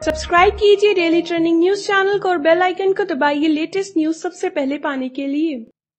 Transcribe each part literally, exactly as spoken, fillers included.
Subscribe कीजिए daily trending news channel को और बेल आइकन को दबाइए लेटेस्ट न्यूज सबसे पहले पाने के लिए।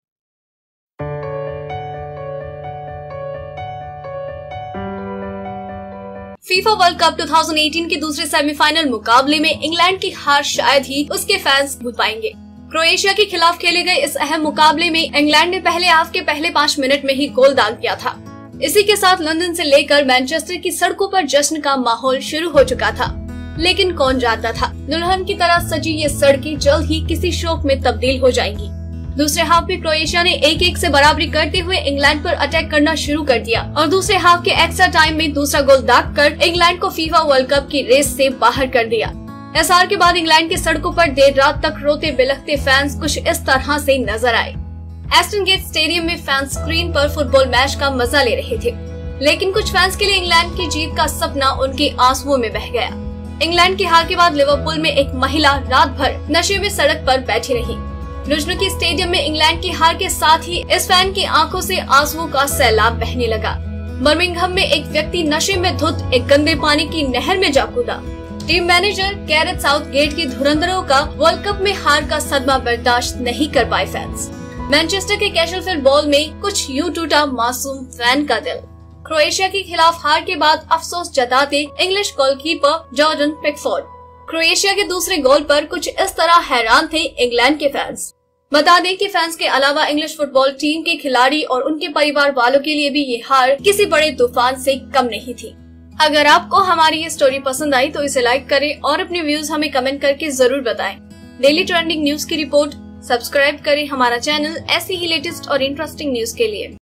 फीफा वर्ल्ड कप दो हज़ार अठारह के दूसरे सेमीफाइनल मुकाबले में इंग्लैंड की हार शायद ही उसके फैंस भूल पाएंगे। क्रोएशिया के खिलाफ खेले गए इस अहम मुकाबले में इंग्लैंड ने पहले हाफ के पहले पाँच मिनट में ही गोल दाग दिया था। इसी के साथ लंदन से लेकर मैनचेस्टर की सड़कों पर जश्न का माहौल शुरू हो चुका था। लेकिन कौन जानता था दुल्हन की तरह सजी ये सड़कें जल्द ही किसी शोक में तब्दील हो जाएंगी। दूसरे हाफ में क्रोएशिया ने एक एक से बराबरी करते हुए इंग्लैंड पर अटैक करना शुरू कर दिया और दूसरे हाफ के एक्स्ट्रा टाइम में दूसरा गोल दाग कर इंग्लैंड को फीफा वर्ल्ड कप की रेस से बाहर कर दिया। इस हार के बाद इंग्लैंड की सड़कों पर देर रात तक रोते बिलखते फैंस कुछ इस तरह से नजर आए। एस्टन गेट स्टेडियम में फैंस स्क्रीन पर फुटबॉल मैच का मजा ले रहे थे, लेकिन कुछ फैंस के लिए इंग्लैंड की जीत का सपना उनके आंसुओं में बह गया। इंग्लैंड की हार के बाद लिवरपूल में एक महिला रात भर नशे में सड़क पर बैठी रही। लुझनिकी स्टेडियम में इंग्लैंड की हार के साथ ही इस फैन की आंखों से आंसुओं का सैलाब बहने लगा। बर्मिंघम में एक व्यक्ति नशे में धुत एक गंदे पानी की नहर में जा कूदा। टीम मैनेजर गैरेथ साउथगेट की धुरंधरों का वर्ल्ड कप में हार का सदमा बर्दाश्त नहीं कर पाए फैंस। मैनचेस्टर के कैशलफील्ड बॉल में कुछ यूं टूटा मासूम फैन का दिल। क्रोएशिया के खिलाफ हार के बाद अफसोस जताते English goalkeeper Jordan Pickford. Croatia के दूसरे गोल पर कुछ इस तरह हैरान थे इंग्लैंड के फैंस। बता दें कि फैंस के अलावा इंग्लिश फुटबॉल टीम के खिलाड़ी और उनके परिवार वालों के लिए भी ये हार किसी बड़े तूफान से कम नहीं थी। अगर आपको हमारी ये स्टोरी पसंद आई तो इसे लाइक करें और अपने व्यूज हमें कमेंट करके जरूर बताएं। डेली ट्रेंडिंग न्यूज की रिपोर्ट सब्सक्राइब करें हमारा चैनल ऐसी ही लेटेस्ट और इंटरेस्टिंग न्यूज के लिए।